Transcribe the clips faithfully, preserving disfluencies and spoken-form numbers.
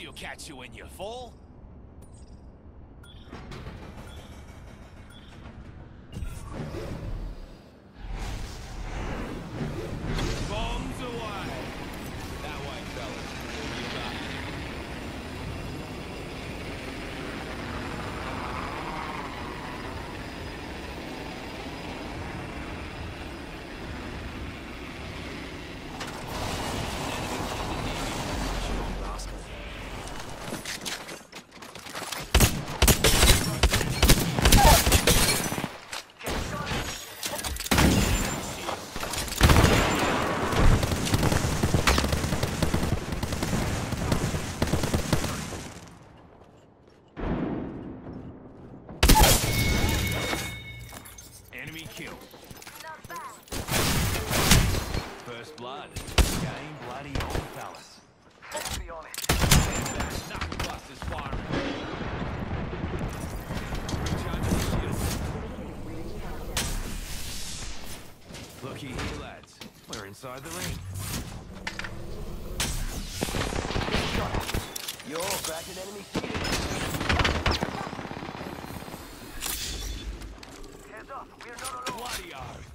She'll catch you when you fall. Bombs away. That way, fellas. We'll be back. Enemy killed. First blood. Game bloody on, fellas. Let's be honest. Stand back. Knuckle busters firing. Recharging shields. Looky here, lads. We're inside the ring. You're cracked an enemy shield. Heads up, we're not alone. Bloody oath.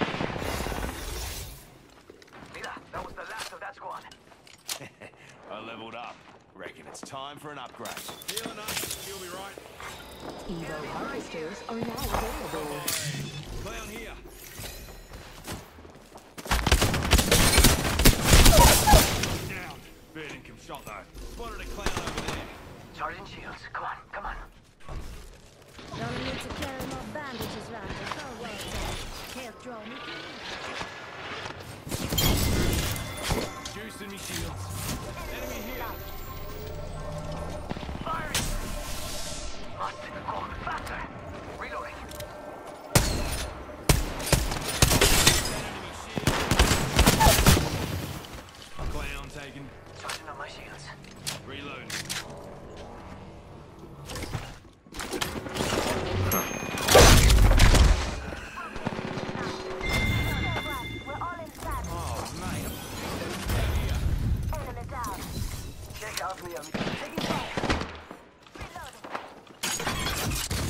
Mira, that was the last of that squad. I leveled up. Reckon it's time for an upgrade. Healing up. You'll be right. Evo harvesters are now available. Clown here. Down. Bird income shot though. Spotted a clown over there. Charging shields. Come on, come on. Don't need to carry more bandages round the whole world. Can't draw me Juicing me shields. Enemy here. Firing! Must go faster. Reloading. Enemy shield. Clown taken. Charging on my shields. Reloading. We're all inside. Oh, mate. Enemy down. Check out me. I'm taking fire. Reloading.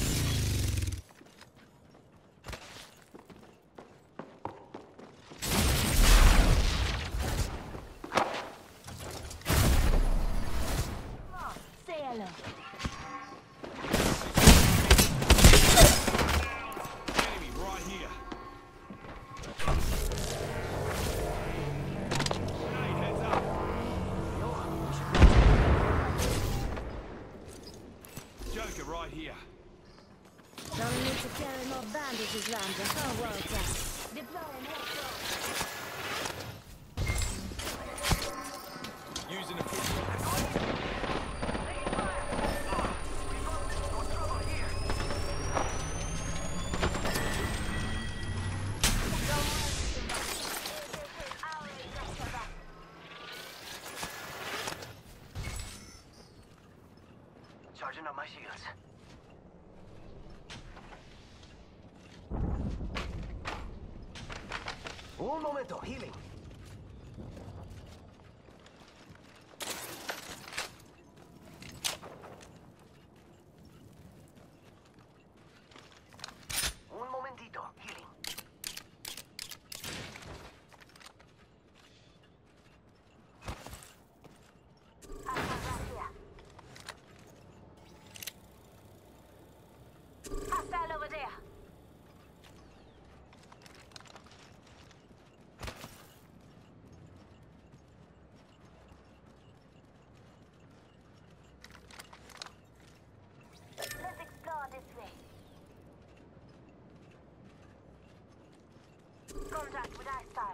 Come on, say hello. Enemy right here. Grenade, heads up. Joker right here. Don't need to carry more bandages round the whole world. Deploying headshot. Using a pistol. Charging on my shields. Un momento, healing. Un momentito, healing. Hostile over there. Let's explore this way. Contact with Icefire.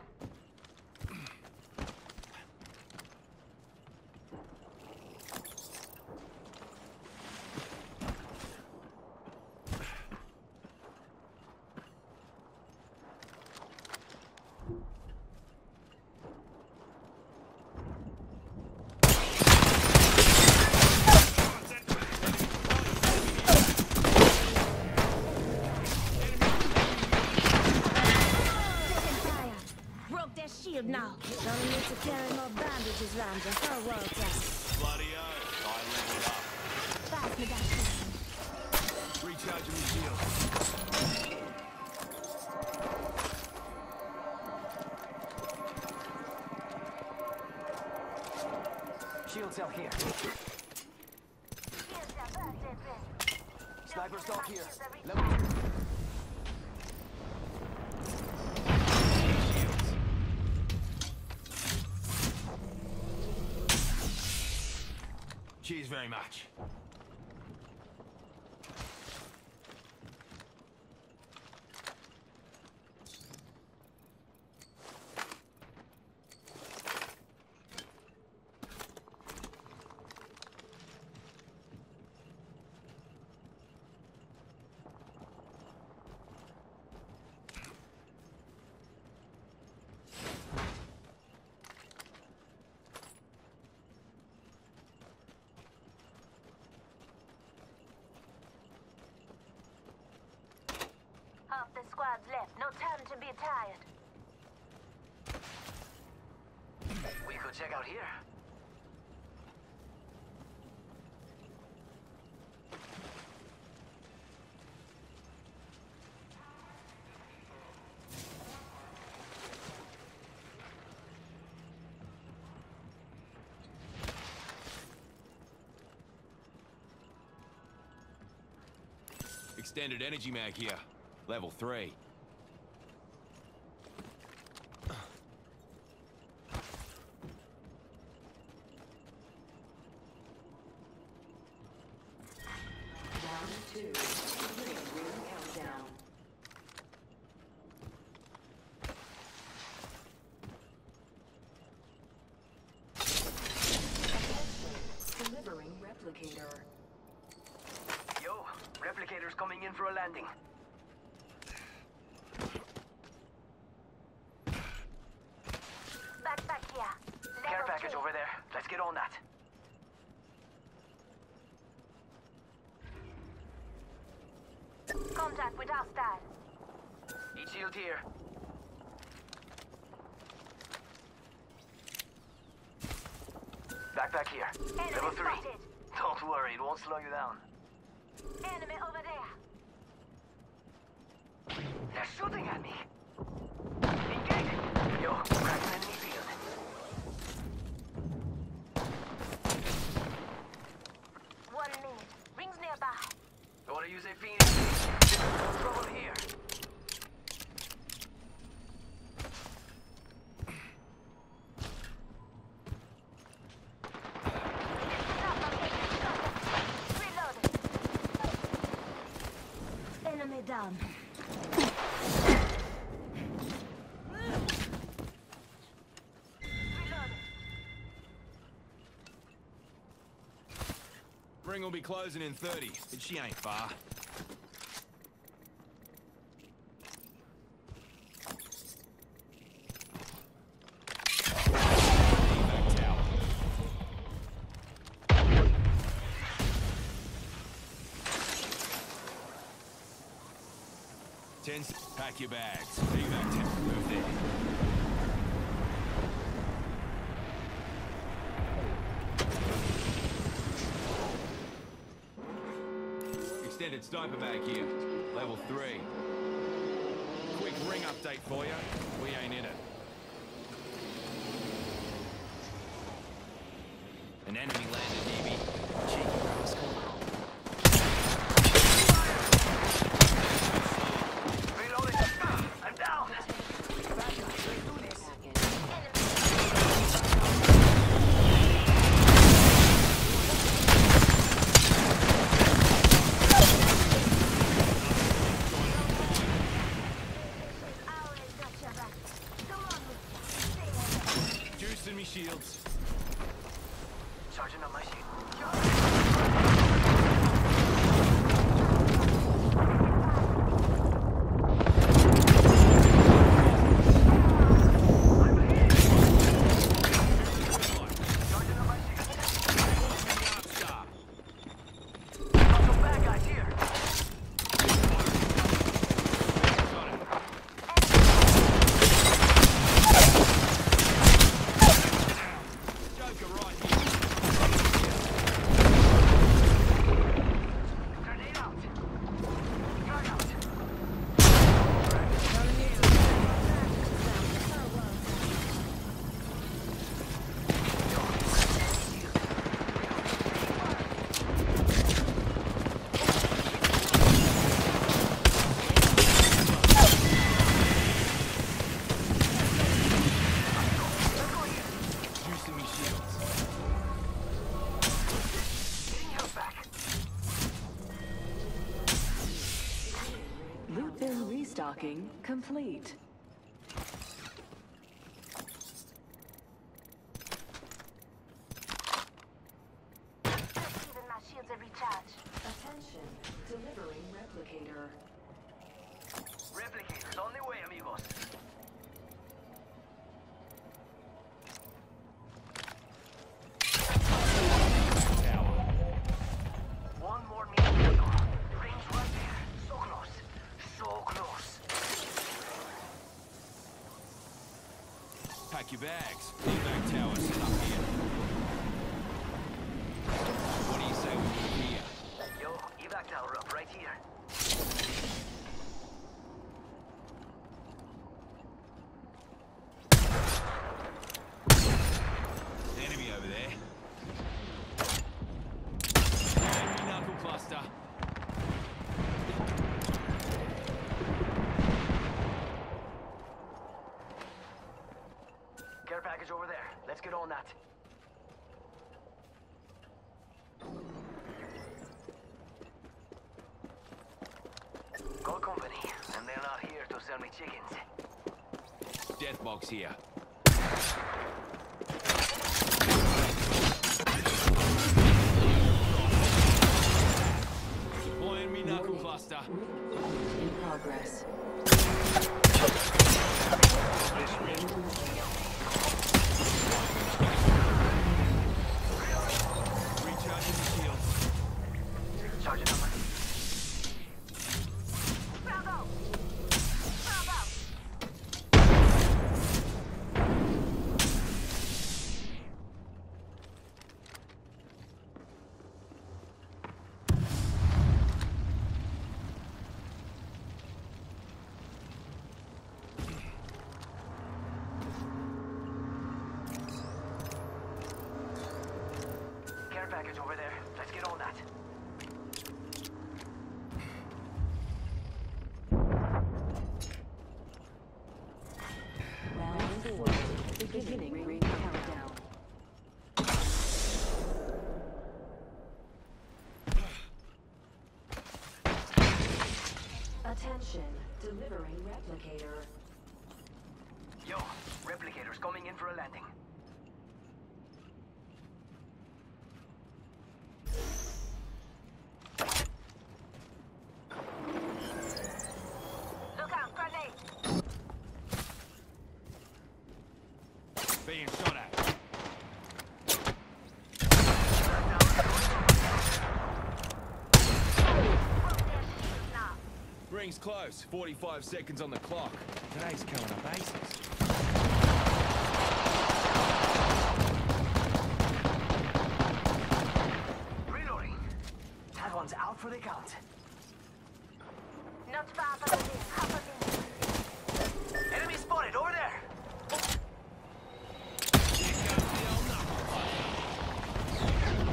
Taking fire. shield cell here. Here's your birthday present. Sniper Don't stock give here. my shields every Level time. two. Cheers very much. Half the squad's left. No time to be tired. We could check out here. Extended energy mag here. Level three. Round two. Beginning ring countdown. Delivering replicator. Yo, replicator's coming in for a landing. Back, back here. Care Level package two. over there. Let's get on that. Contact with hostile. Heat shield here. Backpack here. Enemy Level three. spotted. Don't worry, it won't slow you down. Enemy over there. They're shooting at me. Engaging. Yo, cracking enemy field. One minute. Rings nearby. I want to use a Phoenix. There's no trouble here. Stop, I'm getting shot. Reloading. Enemy down. Reloading. Ring will be closing in thirty, but she ain't far. Evac tower. Ten. Pack your bags. Evac tower. Move there. Extended sniper bag here. Level three. Quick ring update for you. We ain't in it. An enemy landed near me. Cheeky rascal. Reloading. I'm down. I always got your back. Come on, mister. Juicing me shields. Charging on my shield. Charging on my shield. Star. Got some bad guys here. Got it. Joker right here. Docking complete. Even my shields are recharged. Attention, delivering replicator. Replicators on their way, amigos. One more minute. Range right there. So close. So close. Pack your bags. Evac tower set up here. What do you say we move here? Yo, evac tower up right here. Enemy over there. Enemy knuckle cluster. Care package over there. Let's get on that. Call company, and they're not here to sell me chickens. Death box here. Deploy enemy knuckle cluster. In progress. Recharging the shields. Charging number. Bravo! Bravo! Care package over there. Let's get on that. Round four. Beginning ring countdown. Attention, delivering replicator. Yo, replicators coming in for a landing. Look out, grenade! Being shot at. Broke their shields now. Ring's close. forty-five seconds on the clock. Today's killing our bases. Reloading. That one's out for the count. Not far from the ring. Half a minute. Enemy spotted over there. Here comes the old knuckle cluster.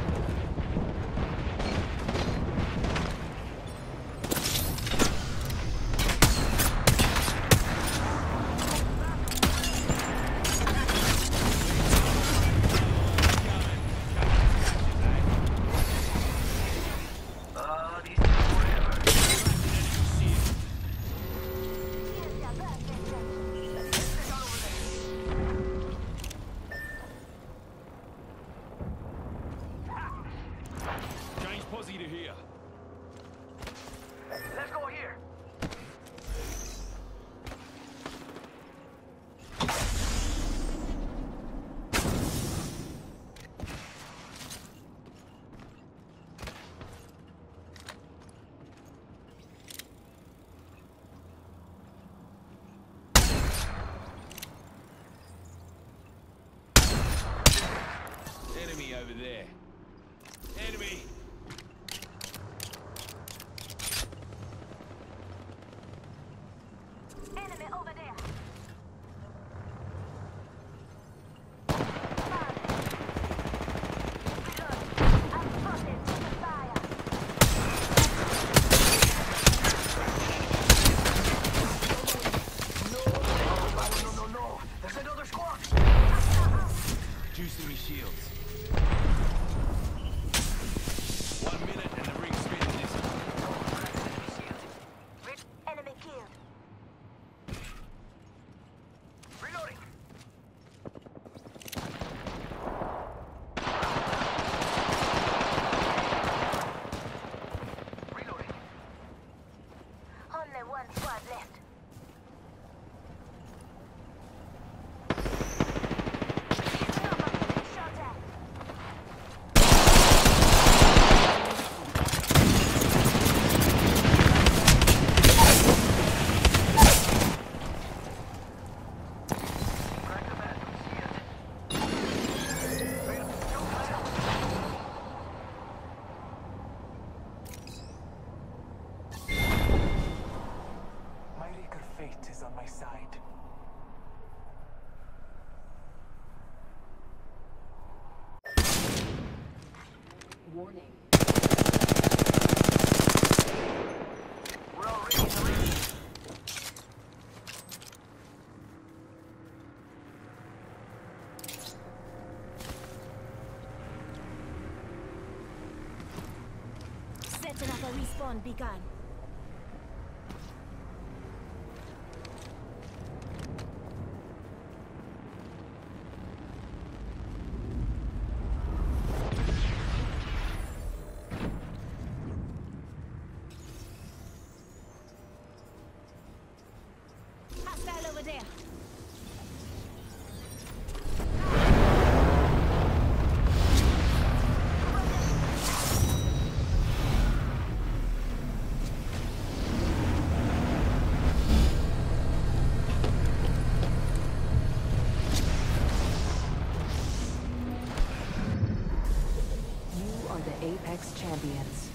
Uh, these two forever. Here's your birthday present. Let's check out over there. Change posse to here. Let's go here. Enemy over there. Enemy! Warning. We're already in the ring. Setting up a respawn beacon. Hostile over there. You are the Apex champions.